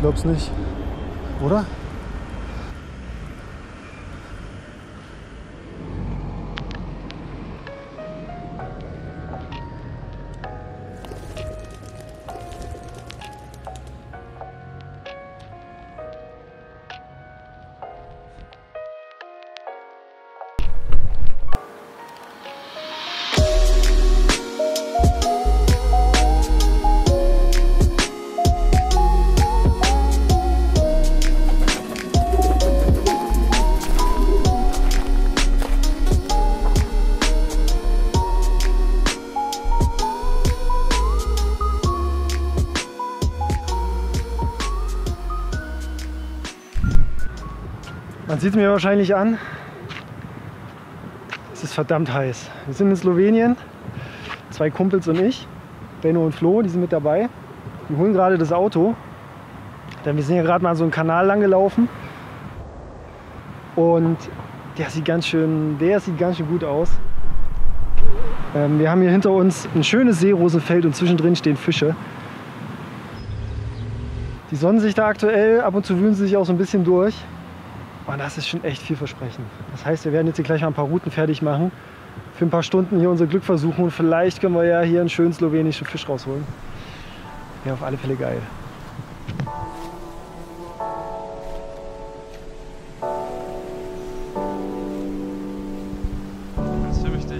glaub's nicht. Oder? Man sieht es mir wahrscheinlich an, es ist verdammt heiß. Wir sind in Slowenien, 2 Kumpels und ich, Benno und Flo, die sind mit dabei. Wir holen gerade das Auto, denn wir sind ja gerade mal so einen Kanal lang gelaufen und der sieht ganz schön gut aus. Wir haben hier hinter uns ein schönes Seerosenfeld und zwischendrin stehen Fische. Die sonnen sich da aktuell, ab und zu wühlen sie sich auch so ein bisschen durch. Und das ist schon echt vielversprechend. Das heißt, wir werden jetzt hier gleich mal ein paar Routen fertig machen, für ein paar Stunden hier unser Glück versuchen und vielleicht können wir ja hier einen schönen slowenischen Fisch rausholen. Wäre auf alle Fälle geil. Das filme ich dich.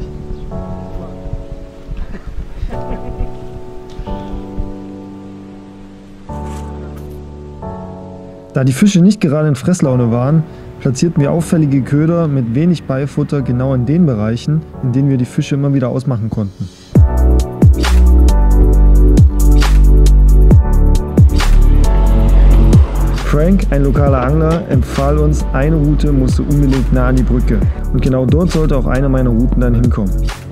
Da die Fische nicht gerade in Fresslaune waren, platzierten wir auffällige Köder mit wenig Beifutter genau in den Bereichen, in denen wir die Fische immer wieder ausmachen konnten. Frank, ein lokaler Angler, empfahl uns, eine Route musste unbedingt nah an die Brücke. Und genau dort sollte auch eine meiner Routen dann hinkommen.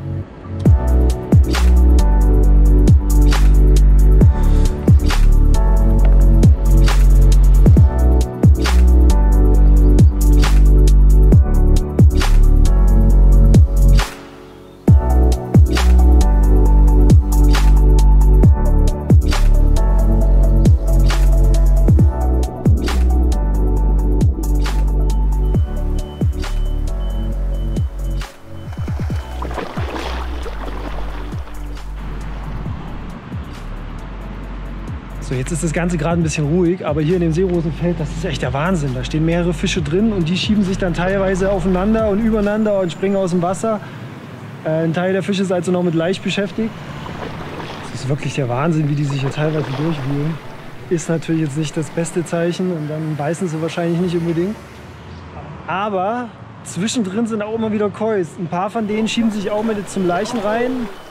So, jetzt ist das Ganze gerade ein bisschen ruhig, aber hier in dem Seerosenfeld, das ist echt der Wahnsinn. Da stehen mehrere Fische drin und die schieben sich dann teilweise aufeinander und übereinander und springen aus dem Wasser. Ein Teil der Fische ist also noch mit Laich beschäftigt. Das ist wirklich der Wahnsinn, wie die sich hier teilweise durchwühlen. Ist natürlich jetzt nicht das beste Zeichen und dann beißen sie wahrscheinlich nicht unbedingt. Aber zwischendrin sind auch immer wieder Kois. Ein paar von denen schieben sich auch mit zum Leichen rein.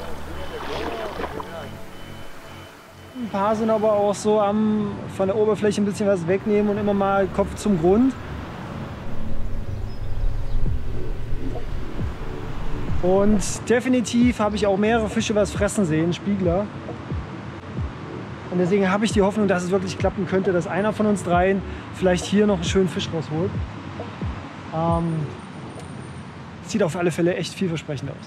Ein paar sind aber auch so von der Oberfläche ein bisschen was wegnehmen und immer mal Kopf zum Grund. Und definitiv habe ich auch mehrere Fische was fressen sehen, Spiegler. Und deswegen habe ich die Hoffnung, dass es wirklich klappen könnte, dass einer von uns dreien vielleicht hier noch einen schönen Fisch rausholt. Sieht auf alle Fälle echt vielversprechend aus.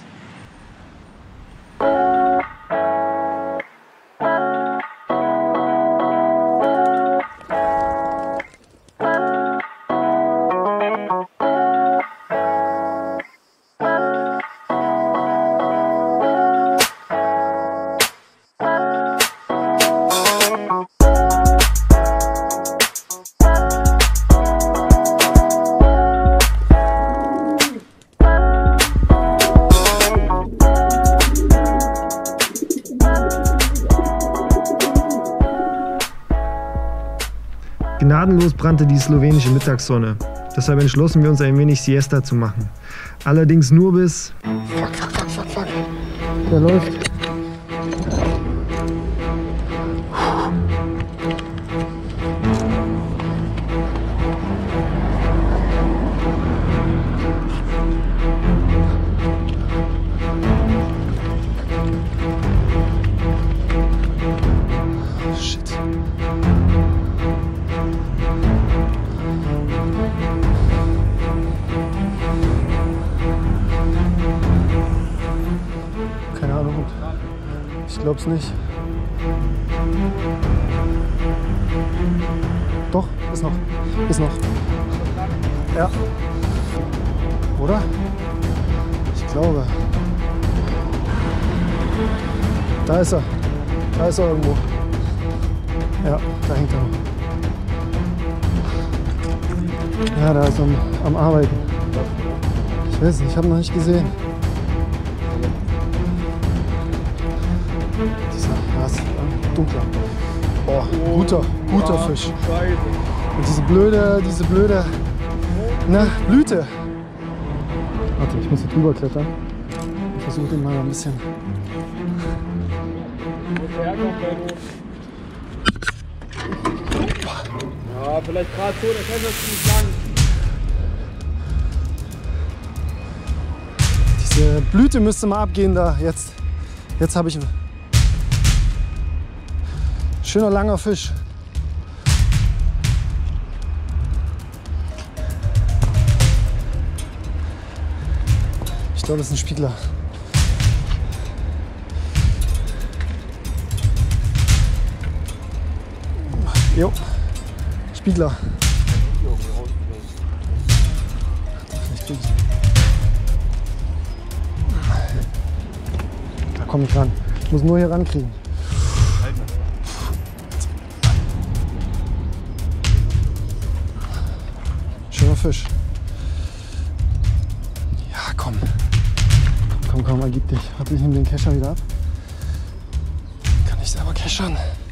Gnadenlos brannte die slowenische Mittagssonne. Deshalb entschlossen wir uns ein wenig Siesta zu machen. Allerdings nur bis... Fuck. Der läuft. Ich glaub's nicht. Doch, ist noch. Ist noch. Ja. Oder? Ich glaube. Da ist er. Da ist er irgendwo. Ja, da hängt er noch. Ja, da ist er am Arbeiten. Ich weiß nicht, ich habe ihn noch nicht gesehen. Dieser, ja, ist dunkler. Oh, guter Fisch. Und diese blöde, Blüte. Warte, ich muss hier drüber klettern. Ich versuche den mal ein bisschen. Ja, vielleicht gerade so, der Käfer ist ziemlich lang. Diese Blüte müsste mal abgehen da. Jetzt habe ich ihn. Schöner langer Fisch. Ich glaube, das ist ein Spiegler. Jo, Spiegler. Vielleicht krieg ich ihn. Da komme ich ran. Ich muss nur hier rankriegen. Schöner Fisch. Ja, komm. Komm, ergib dich. Warte, ich nehme den Kescher wieder ab. Kann ich selber keschern.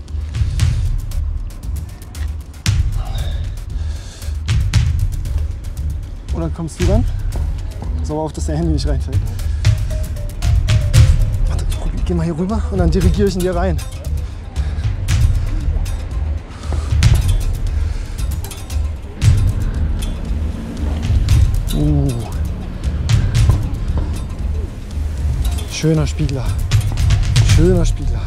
Oder kommst du dann? Pass aber auf, dass der Handy nicht reinfällt. Warte, ich geh mal hier rüber und dann dirigiere ich ihn dir rein. Schöner Spiegler. Schöner Spiegler.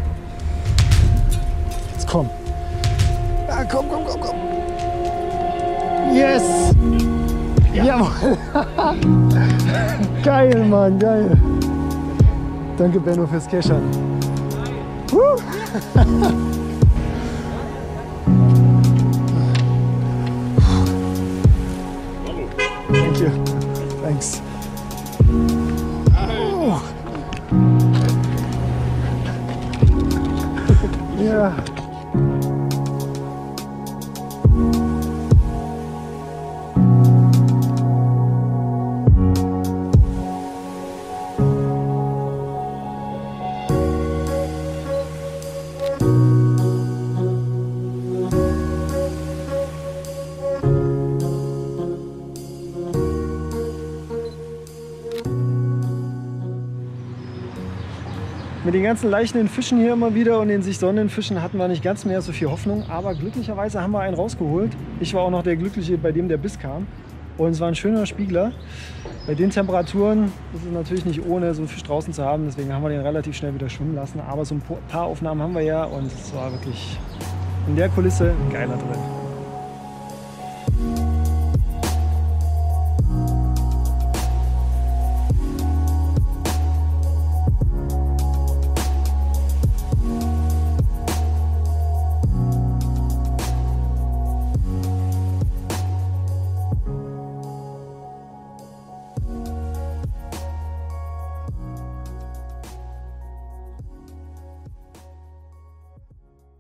Jetzt komm. Ja, komm. Yes! Ja. Jawohl! Geil, Mann, geil! Danke, Benno, fürs Keschern. Thank you. Thanks. Ja. Mit den ganzen leichten Fischen hier immer wieder und den sich sonnenden Fischen hatten wir nicht ganz mehr so viel Hoffnung. Aber glücklicherweise haben wir einen rausgeholt. Ich war auch noch der Glückliche, bei dem der Biss kam. Und es war ein schöner Spiegler. Bei den Temperaturen ist es natürlich nicht ohne, so einen Fisch draußen zu haben. Deswegen haben wir den relativ schnell wieder schwimmen lassen. Aber so ein paar Aufnahmen haben wir ja. Und es war wirklich in der Kulisse ein geiler drin.